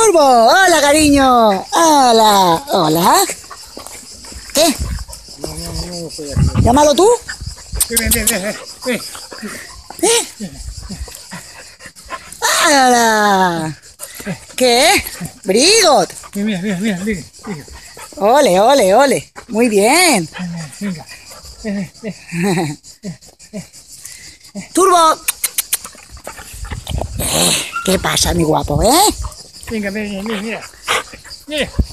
Turbo, hola cariño, hola, hola. ¿Qué? Llámalo tú. ¡Hola! ¿Qué? Brigot. Mira. Ole, ole, ole. Muy bien. Venga. Turbo. ¿Qué pasa, mi guapo, eh? Venga, mira.